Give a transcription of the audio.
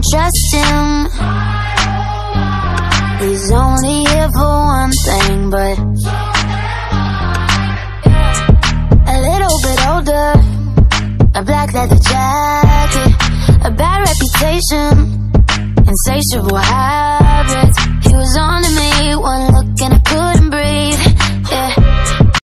can't trust him. He's only here for one thing, but a little bit older, a black leather jacket, a bad reputation, insatiable habits. He was on to me, one look and I could